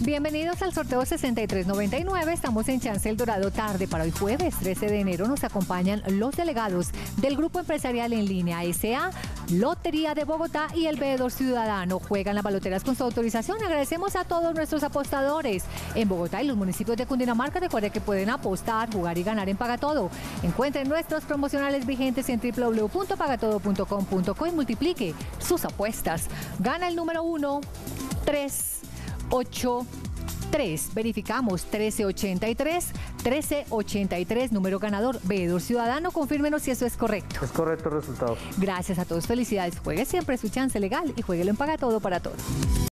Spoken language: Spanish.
Bienvenidos al sorteo 6399. Estamos en Chance El Dorado tarde. Para hoy jueves 13 de enero nos acompañan los delegados del Grupo Empresarial en Línea S.A., Lotería de Bogotá y el Veedor Ciudadano. Juegan las baloteras con su autorización. Agradecemos a todos nuestros apostadores en Bogotá y los municipios de Cundinamarca. Recuerden que pueden apostar, jugar y ganar en Pagatodo. Encuentren nuestros promocionales vigentes en www.pagatodo.com.co y multiplique sus apuestas. Gana el número 1, 383. Verificamos 1383, número ganador, Veedor Ciudadano. Confírmenos si eso es correcto. Es correcto el resultado. Gracias a todos, felicidades. Juegue siempre su chance legal y jueguelo en Pagatodo para todos.